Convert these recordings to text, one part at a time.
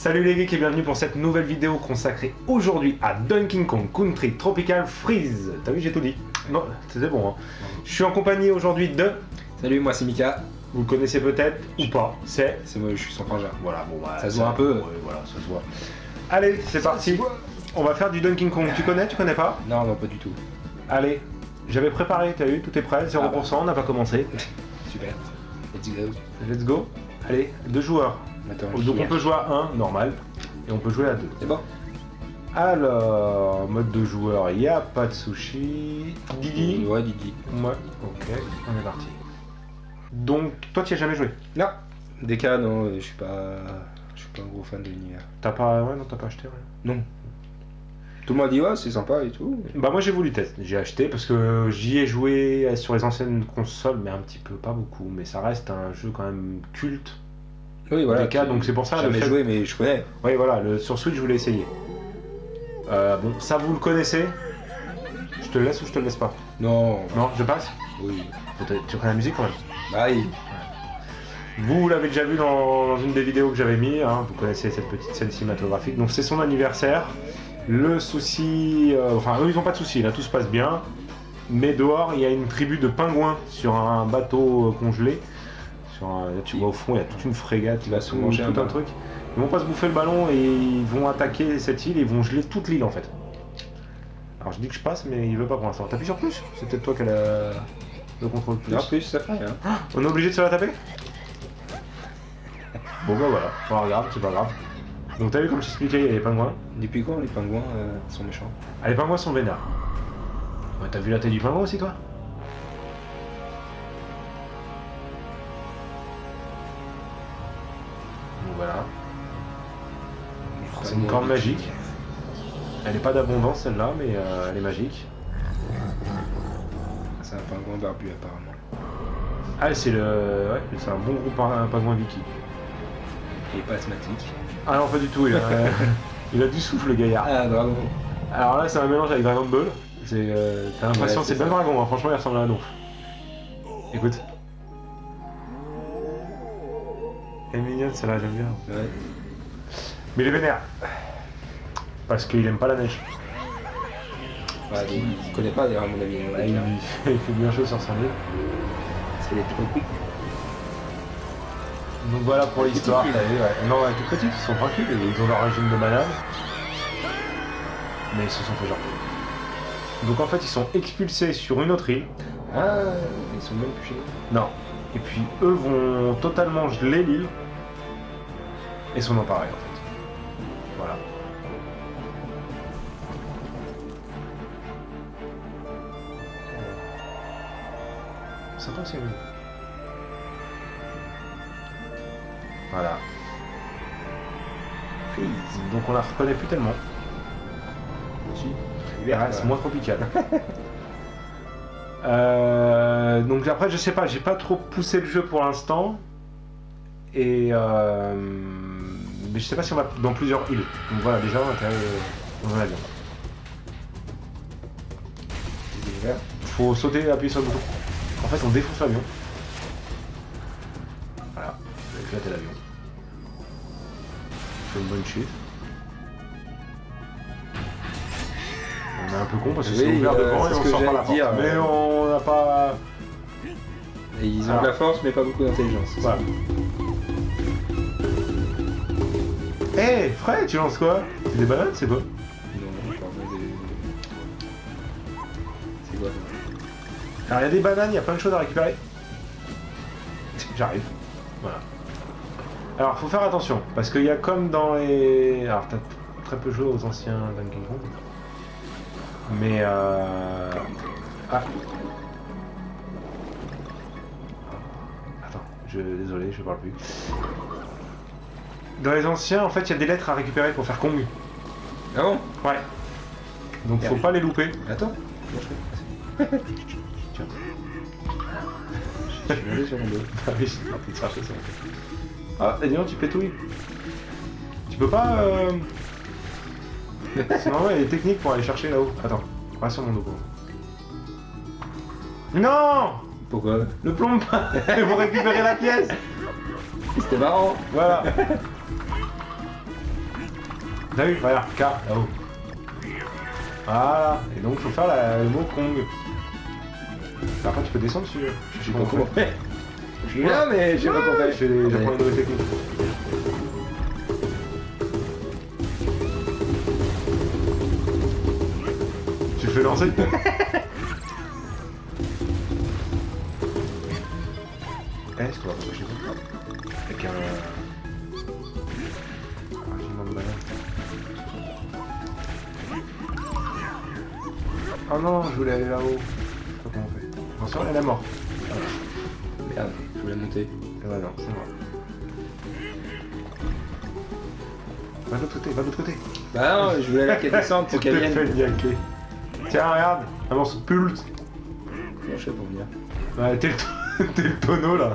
Salut les geeks et bienvenue pour cette nouvelle vidéo consacrée aujourd'hui à Donkey Kong Country Tropical Freeze. T'as vu, j'ai tout dit. Non, c'était bon. Hein. Je suis en compagnie aujourd'hui de... Salut, moi c'est Mika. Vous le connaissez peut-être ou pas. C'est moi, je suis son frangin. Voilà, bon bah... Ça se voit un peu. Ouais, voilà, ça se voit. Allez, c'est parti. On va faire du Donkey Kong. Tu connais pas? Non, non, pas du tout. Allez, j'avais préparé, t'as vu, tout est prêt, 0%, on n'a pas commencé. Super. Let's go. Let's go. Allez, 2 joueurs. Attends, Donc on peut jouer à 1, normal, et on peut jouer à 2. C'est bon. Alors, mode de joueur, il n'y a pas de sushi. Didi? Ouais, Didi. Ouais, ok, on est parti. Donc, toi tu n'y as jamais joué? Non. DK, non, je suis pas un gros fan de l'univers. T'as pas... Ouais, non, t'as pas acheté, ouais. Non. Tout le monde dit ouais, c'est sympa et tout. Bah moi j'ai voulu tester, j'ai acheté parce que j'y ai joué sur les anciennes consoles, mais un petit peu, pas beaucoup, mais ça reste un jeu quand même culte. Oui, voilà. DK, donc c'est pour ça... J'ai jamais joué, mais je connais. Oui, voilà, sur Switch je voulais essayer. Bon, ça vous le connaissez? Je te le laisse ou je te le laisse pas? Non. Non, je passe? Oui. Tu connais la musique quand même? Bah oui. Vous l'avez déjà vu dans une des vidéos que j'avais mis, hein, vous connaissez cette petite scène cinématographique. Donc c'est son anniversaire. Le souci... enfin, eux, ils n'ont pas de souci, là, tout se passe bien. Mais dehors, il y a une tribu de pingouins sur un bateau congelé. Là, tu vois au fond, il y a toute une frégate, il va se manger tout un truc. Ils vont pas se bouffer le ballon et ils vont attaquer cette île et ils vont geler toute l'île, en fait. Alors, je dis que je passe, mais il veut pas pour l'instant. T'appuies sur plus? C'est peut-être toi qui as le contrôle plus. Non, plus, ça fait rien. On est obligé de se la taper? Bon bah voilà, pas grave, c'est pas grave. Donc t'as vu comme j'expliquais, il y a les pingouins. Depuis quand les pingouins sont méchants? Ah, les pingouins sont vénères. Ouais, t'as vu la tête du pingouin aussi toi? Donc voilà. C'est une corne magique. Elle n'est pas d'abondance celle-là, mais elle est magique. C'est un pingouin barbu apparemment. Ah c'est le... Ouais, c'est un bon groupe un pingouin Vicky. Il est pas asthmatique. Ah non, pas du tout, il a du souffle le gaillard. Ah bravo. Alors là c'est un mélange avec Dragon Ball. T'as l'impression, ouais, c'est bien dragon, hein. Franchement il ressemble à un ouf. Écoute. Elle est mignonne celle-là, j'aime bien. Ouais. Mais il est vénère. Parce qu'il aime pas la neige. Ouais, il connaît pas d'ailleurs à mon avis. Ouais, il fait bien chaud sur son île. C'est les tropiques. Donc voilà pour l'histoire, t'as vu, ouais. Non, tout petits, ils sont tranquilles, ils ont leur régime de banane. Mais ils se sont fait genre. Donc en fait, ils sont expulsés sur une autre île. Ah, ils sont même plus chez nous. Non. Et puis eux vont totalement geler l'île. Et sont emparés en fait. Voilà. Ça passe, c'est mieux. Voilà. Donc on la reconnaît plus tellement. Si. C'est moins tropical. Donc après je sais pas, j'ai pas trop poussé le jeu pour l'instant. Et mais je sais pas si on va dans plusieurs îles. Donc voilà, déjà on est dans un avion. Faut sauter, appuyer sur le bouton. En fait on défonce l'avion. Voilà, on a éclaté l'avion. C'est une bonne chute. On est un peu con parce que c'est ouvert devant et on sort par la porte. Mais on n'a pas... Et ils ont de la force mais pas beaucoup d'intelligence. Voilà. Hé, hey, Fred, tu lances quoi? C'est des bananes, c'est quoi? Non, je parle des... C'est quoi ça? Alors il y a des bananes, il y a plein de choses à récupérer. J'arrive. Voilà. Alors faut faire attention, parce qu'il y a comme dans les... Alors t'as très peu joué aux anciens Donkey Kong. Mais Ah. Attends, désolé, je parle plus. Dans les anciens, en fait, il y a des lettres à récupérer pour faire Kong. Ah bon? Ouais. Donc faut pas les louper. Attends. Tiens. Je suis allé sur mon dos. Ah oui, je suis en train de chercher ça. Ah, et dis donc, tu pétouilles. Tu peux pas... Sinon, ouais, il y a des techniques pour aller chercher là-haut. Attends, pas sur mon dos. Non! Pourquoi? Ne plombe pas. Vous récupérez la pièce. C'était marrant. Voilà. T'as vu, regarde, K, là-haut. Voilà, et donc faut faire le mot Kong. Après tu peux descendre dessus. Je sais pas comment faire. Je suis là, mais j'ai pas compris. J'apprends une nouvelle technique. Tu le fais lancer. Est-ce qu'on va rapprocher ça avec un régiment de balade. Oh non, je voulais aller là-haut. Je sais pas comment on fait. Attention, elle est morte. Merde, je voulais monter. Et bah non, c'est mort. Va de l'autre côté, va de l'autre côté. Bah non, je voulais la qu'elle descende pour qu'elle vienne. Fait le niaquer. Tiens, regarde, un morceau de pulse. Non, je sais pour venir. Ouais, t'es le tonneau là.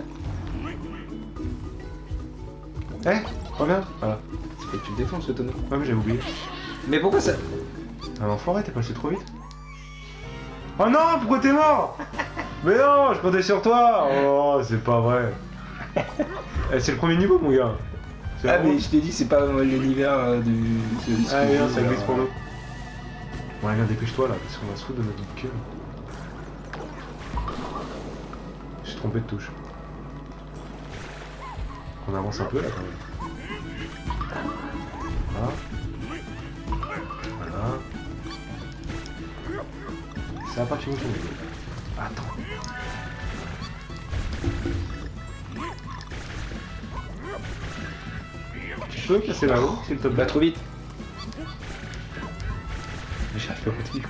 Reviens. Voilà. Et tu le défonces ce tonneau. Ouais, mais j'avais oublié. Mais pourquoi ça? Ah, l'enfoiré, t'es passé trop vite. Oh non, pourquoi t'es mort? Mais non, je comptais sur toi. Oh, c'est pas vrai. C'est le premier niveau, mon gars. Ah, mais je t'ai dit, c'est pas l'univers du. Ah, non, ça glisse pour nous. Bon, regarde, dépêche-toi là, parce qu'on va se foutre de notre queue. J'ai trompé de touche. On avance un peu là quand même. Voilà. Voilà. Ça va pas que tu me tournes. Attends. Tu peux passer là-haut, s'il te Pas plaît? trop vite. Mais j'arrive pas à continuer.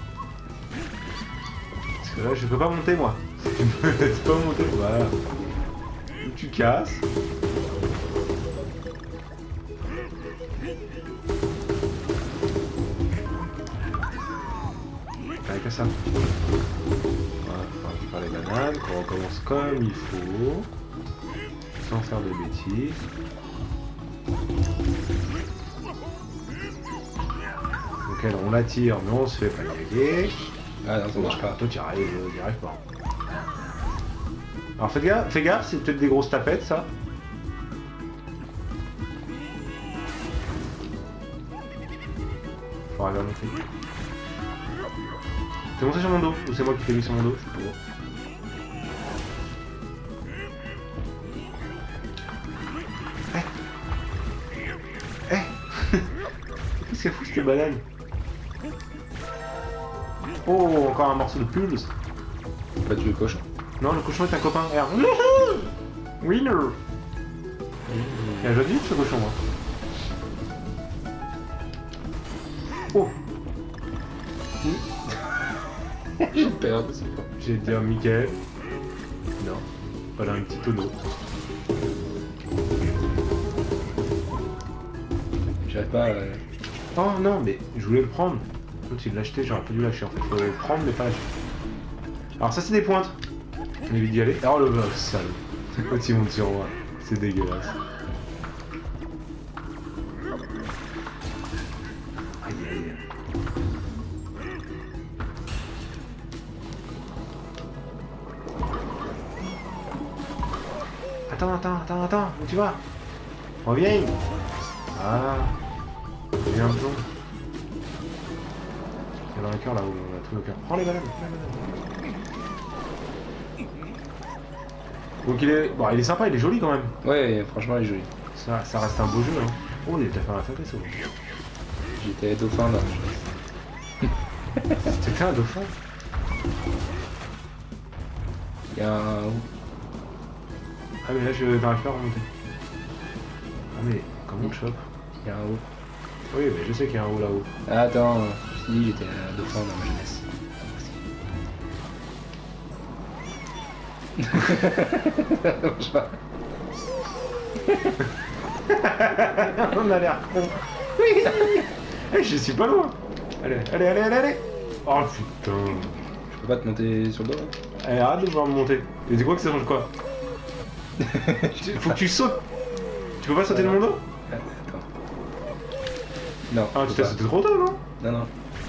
Parce que là, je peux pas monter moi. Tu me laisses pas monter, voilà. Ou tu casses. Avec ça. Voilà, on va faire les bananes, qu'on recommence comme il faut. Sans faire de bêtises. Donc elle, on la tire, mais on se fait pas niaquer. Ah non, ça marche pas. Toi, tu y arrives pas. Alors fais gaffe, c'est peut-être des grosses tapettes, ça. Faut arriver à monter. T'es monté sur mon dos, ou c'est moi qui t'ai mis sur mon dos? Je sais pas. Qu'est-ce qu'elle fout cette banane? Oh, encore un morceau de pulse. Pas tuer le cochon. Non, le cochon est un copain. Regarde. Winner. Il a joué vite ce cochon. Hein. Oh. J'ai peur de ça. J'ai dit à Michael. Non. Voilà un petit tonneau. J'arrive pas à... Oh non, mais je voulais le prendre. L'autre il l'a acheté, j'aurais pas dû lâcher en fait. Faut le prendre mais pas lâcher. Alors ça c'est des pointes. On évite d'y aller. Oh le boss, salaud. L'autre il monte sur moi. C'est dégueulasse. Aïe aïe. Attends, où tu vas? Reviens. Ah. Viens un peu. Il y a un cœur là-haut, on a tout le cœur. Prends les bananes, Donc il est... Bon, il est sympa, il est joli quand même. Ouais, franchement, il est joli. Ça reste un beau jeu, hein. Oh, il t'a fait un sacré saut. J'étais dauphin là. C'était un dauphin? Il y a un... Ah mais là je n'arrive pas à remonter. Ah mais comment on le chope? Il y a un haut. Oui mais je sais qu'il y a un haut là-haut. Ah, attends, je t'ai dit, j'étais un dauphin dans ma jeunesse. Non, je sais pas. On a l'air con. Oui. Je suis pas loin. Allez. Oh putain. Je peux pas te monter sur le dos là? Allez, arrête de vouloir me monter. Et dis quoi que ça change quoi? Faut que tu sautes. Tu peux pas sauter de mon dos? Attends. Non. Ah tu t'es sauté trop tôt non? Non.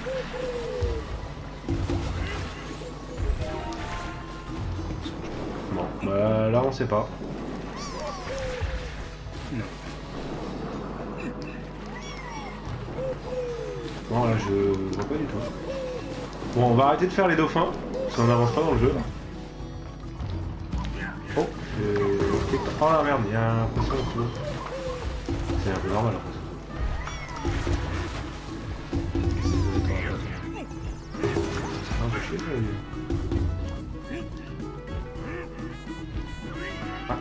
Bon, bah là on sait pas. Non. Non, là, je vois pas du tout. Bon, on va arrêter de faire les dauphins, parce qu'on n'avance pas dans le jeu. Oh, oh la merde, il y a l'impression que... C'est un peu normal, en fait. Ah, je sais pas, ah.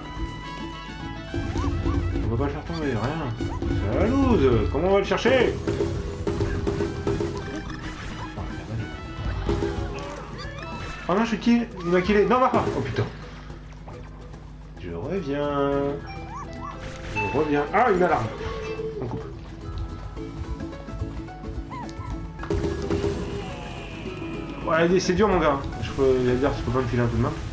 On va pas le faire tomber, rien. C'est la loose. Comment on va le chercher? Oh non, je suis kill. Il m'a killé. Non, va pas. Oh putain. Je reviens. Je reviens. Ah, une alarme. On coupe. Ouais, c'est dur, mon gars. Je peux dire, je peux pas me filer un coup de main.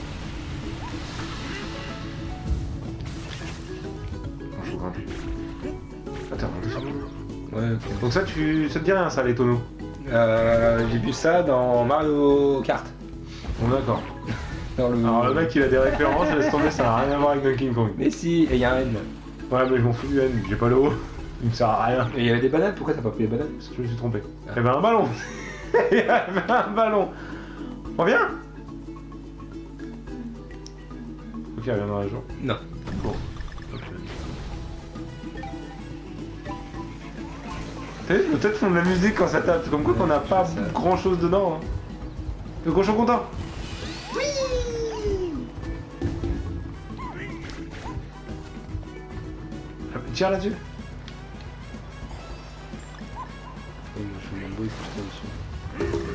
Je faut grimper. Attends, on descend. Ouais, ok. Donc ça, ça te dit rien, ça, les tonneaux? J'ai vu ça dans Mario Kart. Bon, d'accord. Dans le... Alors, le mec, il a des références, laisse tomber, ça n'a rien à voir avec Donkey Kong. Mais si, et il y a un N. Ouais, mais je m'en fous du N, j'ai pas le haut. Il me sert à rien. Et il y avait des bananes, pourquoi t'as pas pris les bananes? Parce que je me suis trompé. Ah. Il y avait un ballon. Il y avait un ballon. Reviens. Ok, elle vient dans la journée. Non. Bon. Ok. T'as vu, peut-être font de la musique quand ça tape. Comme quoi qu'on n'a pas ça. grand chose dedans. Hein. Le cochon content. Oui. Tire là-dessus. Je suis mon bruit, je suis dessus.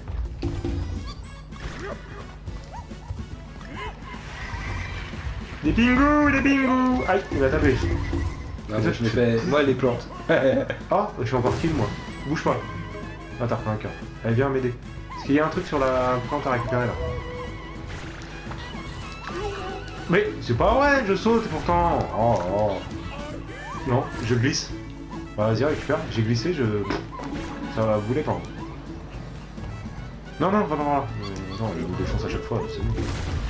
Des pingous, des pingous. Aïe, il va taper. Non, moi, je me fais... Moi, les plantes. Oh, je suis encore kill moi. Bouge pas. Ah, t'as repris un cœur. Allez, viens m'aider. Parce qu'il y a un truc sur la plante à récupérer là. Mais c'est pas vrai, je saute pourtant. Oh, oh. Non, je glisse. Bah, vas-y, récupère. J'ai glissé, ça va bouler quand même. Non, non, va pas par là. Non, il y a des chances à chaque fois, c'est bon.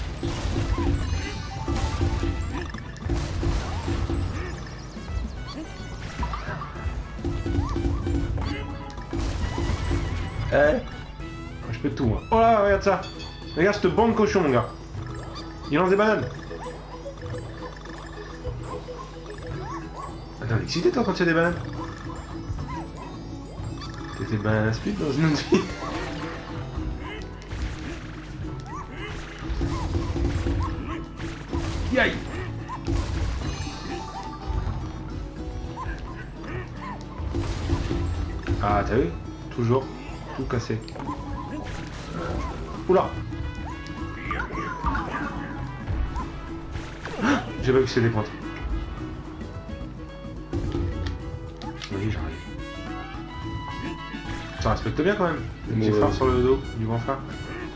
Je peux tout, moi. Oh là, regarde ça. Regarde cette bande de cochon, mon gars. Il lance des bananes. Attends, excité toi quand il y a des bananes. T'étais banane à speed dans une autre vie. Aïe. Ah, t'as vu? Toujours. Tout cassé. Oula. Ah, j'ai pas vu que c'est des pointes. Oui, j'arrive. Ça respecte bien quand même. Le petit frère sur le dos du grand frère.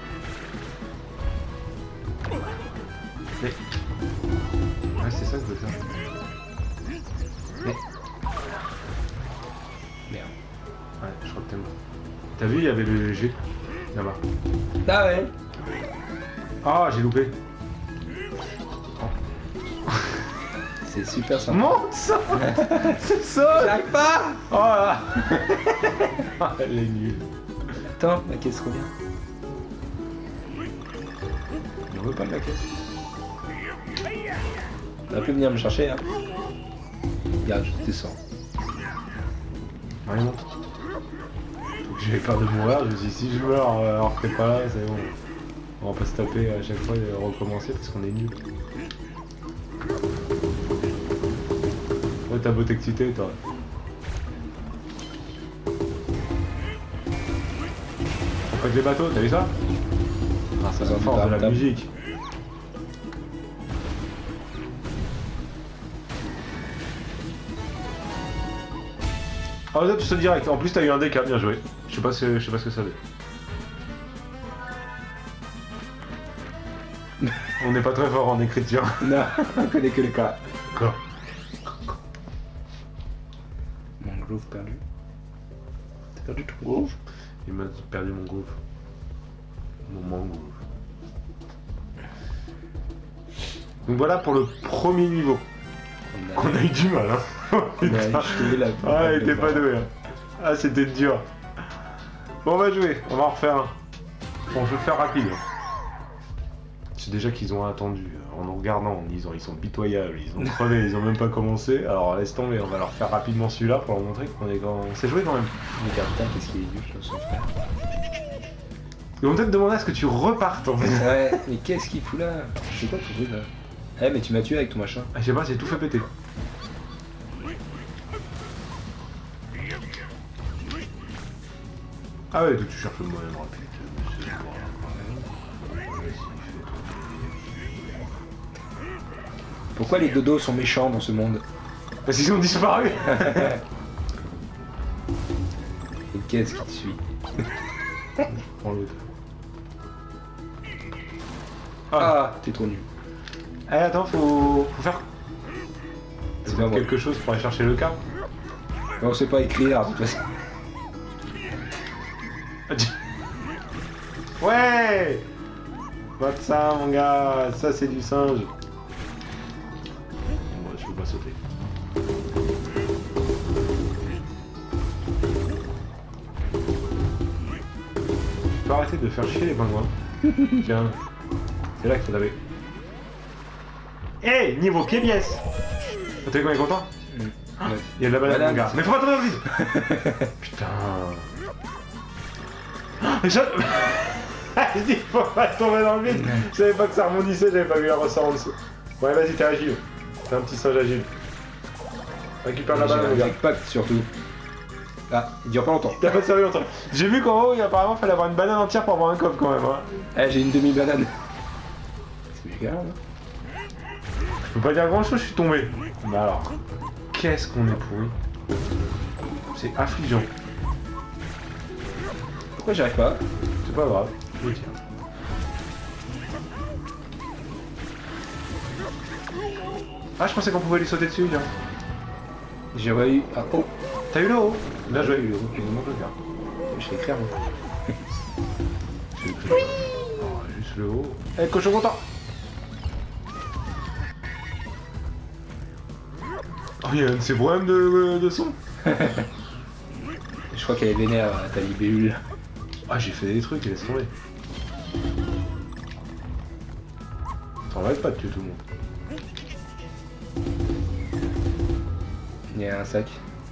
Mais... Ouais, c'est ça que je veux faire. Mais... Merde. Ouais, je crois que t'es mort. T'as vu, il y avait le G là-bas. Ah ouais. Ah, j'ai loupé. C'est super sympa. Monte ça. C'est ça. J'arrive pas. Oh là. Elle est nulle. Attends, la caisse revient. Il veut pas de la caisse. On va plus venir me chercher, hein. Regarde, je descends. Allez, monte. J'avais peur de mourir, je me suis dit si je meurs alors que t'es pas là, c'est bon. On va pas se taper à chaque fois et recommencer parce qu'on est nuls. Ouais, t'as beau t'exciter, toi. On fait les bateaux, t'as vu ça? Ah, ça va fort de la musique. Ah, là, tu sautes direct. En plus, t'as eu un DK, bien joué. Je sais pas ce que ça veut. On n'est pas très fort en écriture. Non, on connaît que les cas. D'accord. Mon groove perdu. T'as perdu ton groove? Il m'a perdu mon groove. Mon mangrove. Donc voilà pour le premier niveau. On a eu du mal, hein. On a échoué la... Ah, il était pas doué. Hein. Ah, c'était dur. Bon, on va jouer, on va en refaire un. Bon, je vais le faire rapide. C'est déjà qu'ils ont attendu, en nous regardant, en disant ils sont pitoyables, ils ont crevé, ils ont même pas commencé. Alors laisse tomber, on va leur faire rapidement celui-là pour leur montrer qu'on est quand... On sait jouer quand même. Regarde, putain, qu'est-ce qu'il est dur, son frère. Ils vont peut-être demander à ce que tu repartes en fait. Ouais, mais qu'est-ce qu'il fout là? C'est quoi ton truc là? Eh, mais tu m'as tué avec ton machin. Ah, je sais pas, j'ai tout fait péter. Ah ouais, tu cherches le moyen rapide. Pourquoi les dodos sont méchants dans ce monde? Parce qu'ils ont disparu. Et qu'est-ce qui te suit? Prends l'autre. Ah, t'es trop nul. Eh, attends, faut faire C'est pas moi. quelque chose pour aller chercher le cap. Mais on sait pas écrire, de toute façon. Ouais. Pas de ça, mon gars. Ça, c'est du singe. Moi, je peux pas sauter. Tu peux arrêter de faire chier les pingouins. Tiens. C'est là qu'il faut taper. Hey, niveau pied biès. T'as vu qu'on est content? Ouais. Il y a de la banane, Banane. mon gars. Mais faut pas tomber dans le vide. Putain. Je... Il dit faut pas tomber dans le vide. Je savais pas que ça rebondissait, j'avais pas vu la ressort en dessous. Ouais, vas-y, t'es agile. T'es un petit singe agile. Récupère la banane, mon J'ai gars. un pack surtout. Ah, il dure pas longtemps. T'as pas servi longtemps. J'ai vu qu'en haut, il apparemment fallait avoir une banane entière pour avoir un coffre quand même. Hein. Eh, j'ai une demi-banane. C'est méga là. Je peux pas dire grand chose, je suis tombé. Mais alors, qu'est-ce qu'on est pourri. C'est affligeant. Pourquoi j'y arrive pas? C'est pas grave, je le tiens. Ah, je pensais qu'on pouvait lui sauter dessus, tiens. J'ai eu. Ah, oh! T'as eu le haut? Bien joué. J'ai eu le haut. Je demande le faire. Je vais écrire moi. J'ai écrit. Oh, juste le haut. Eh, cochon content. Oh, il y a un de ces problèmes de son. Je crois qu'elle est vénère, ta libellule. Ah, j'ai fait des trucs, laisse tomber. T'en rêves pas de tuer tout le monde. Il y a un sac.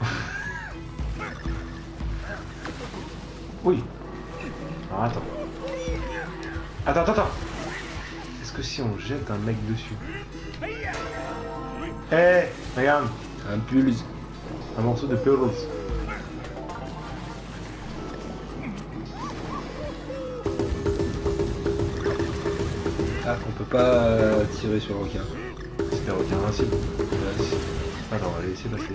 Oui. Alors, attends. Attends. Est-ce que si on jette un mec dessus... Eh, regarde. Un pulse. Un morceau de Pulse. Ah, on peut pas tirer sur le requin. C'était un requin invincible. Attends, on va laisser passer.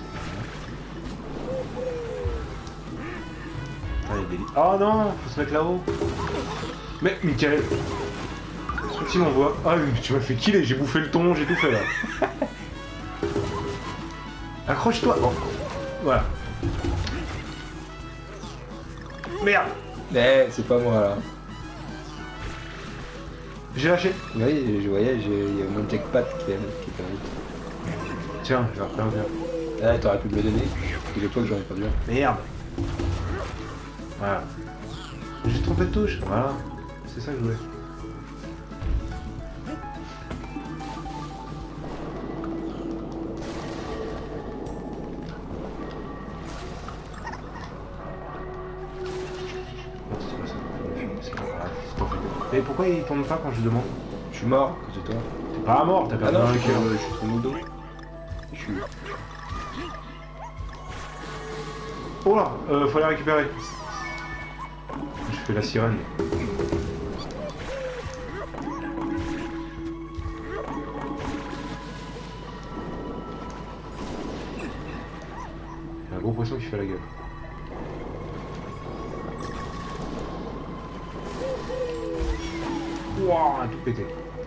Ah, il y a des lits. Oh non, faut se mettre là-haut. Mais, Michael. Si on voit. Ah oui, tu m'as fait killer, j'ai bouffé le thon, j'ai tout fait là. Accroche-toi. Bon. Voilà. Merde. Eh, c'est pas moi là. J'ai lâché. Oui, je voyais, il y a mon jackpot qui est perdu. Tiens, je vais refaire bien. Ah, t'aurais pu me le donner. C'est les fois que j'aurais perdu. Merde. Voilà. J'ai juste trompé de touche. Voilà. C'est ça que je voulais. C'est pas grave, c'est pas grave. Mais pourquoi il tombe pas quand je demande? Je suis mort à cause de toi. T'es pas mort, t'as Ah perdu non, un je suis cœur. sur mon dos. Je suis. Oh là, faut la récupérer. Je fais la sirène. Il y a un gros poisson qui fait la gueule. Wouah, tout pété.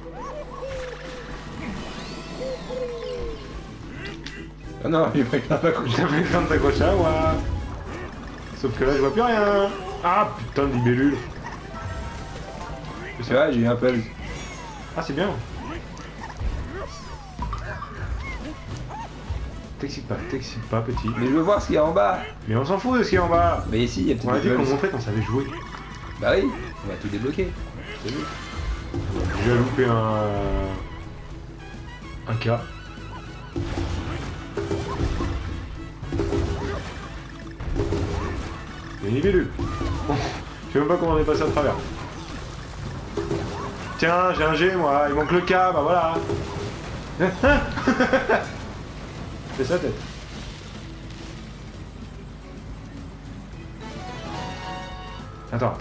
Ah non, il m'a pas accroché. J'avais le temps de t'accrocher à moi. Sauf que là, je vois plus rien. Ah putain de libellule. C'est vrai, j'ai eu un pulse. Ah, c'est bien. t'excite pas, petit. Mais je veux voir ce qu'il y a en bas. Mais on s'en fout de ce qu'il y a en bas. Mais ici, il y a On a peut-être dit des qu'on bugs. montrait qu'on savait jouer. Bah oui, on va tout débloquer. C'est bon. J'ai loupé un cas. Il y a une libellule. Je sais même pas comment on est passé à travers. Tiens, j'ai un G moi, il manque le K, bah voilà. C'est sa tête. Attends.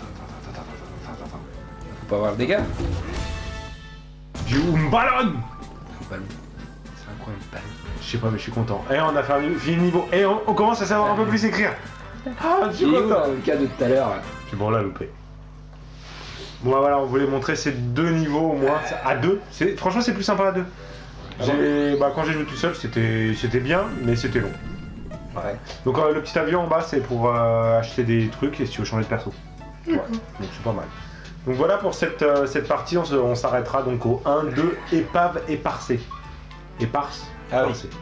Faut pas avoir le dégât. Du ballon. Ballon. C'est un coin de ballon. Je sais pas, mais je suis content. Et on a fini le niveau. Et on commence à savoir un peu plus écrire. Ah, je suis Il est où, content. là, le cas de tout à l'heure là. C'est bon, on l'a loupé. Bon, bah voilà, on voulait montrer ces deux niveaux au moins. À deux. Franchement, c'est plus sympa à deux. Quand j'ai joué tout seul, c'était bien, mais c'était long. Ouais. Donc le petit avion en bas, c'est pour acheter des trucs et si tu veux changer de perso. Ouais. Donc c'est pas mal. Donc voilà pour cette partie, on s'arrêtera donc au 1, 2, épave éparcée. Éparse. Ah oui. éparcée.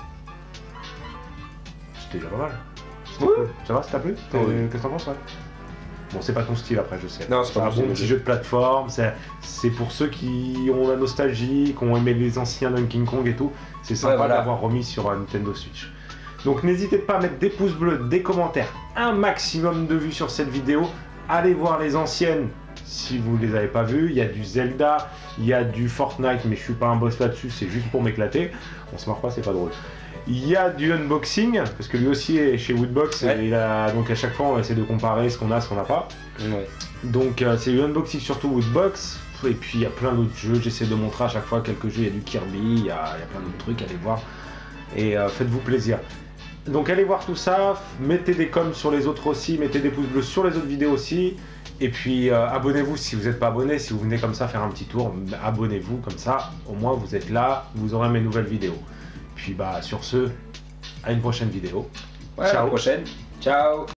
C'était déjà pas mal. Oui. Cool. Ça va, ça t'a plu? Oui. Qu'est-ce que t'en penses, ouais? Bon, c'est pas ton style après, je sais. Non, c'est pas un mon style, bon petit mais- jeu de plateforme. C'est pour ceux qui ont la nostalgie, qui ont aimé les anciens Donkey Kong et tout. C'est sympa voilà. d'avoir remis sur Nintendo Switch. Donc n'hésitez pas à mettre des pouces bleus, des commentaires, un maximum de vues sur cette vidéo. Allez voir les anciennes si vous les avez pas vues. Il y a du Zelda, il y a du Fortnite, mais je suis pas un boss là-dessus, c'est juste pour m'éclater. On se marre pas, c'est pas drôle. Il y a du unboxing, parce que lui aussi est chez Woodbox, Ouais. et donc à chaque fois on essaie de comparer ce qu'on a, ce qu'on n'a pas. Ouais. Donc c'est du unboxing surtout Woodbox, et puis il y a plein d'autres jeux, j'essaie de montrer à chaque fois quelques jeux, il y a du Kirby, il y a plein d'autres trucs, allez voir, et faites-vous plaisir. Donc allez voir tout ça, mettez des coms sur les autres aussi, mettez des pouces bleus sur les autres vidéos aussi, et puis abonnez-vous si vous n'êtes pas abonné, si vous venez comme ça faire un petit tour, abonnez-vous comme ça, au moins vous êtes là, vous aurez mes nouvelles vidéos. Puis bah sur ce, à une prochaine vidéo. Ouais, à la prochaine. Ciao.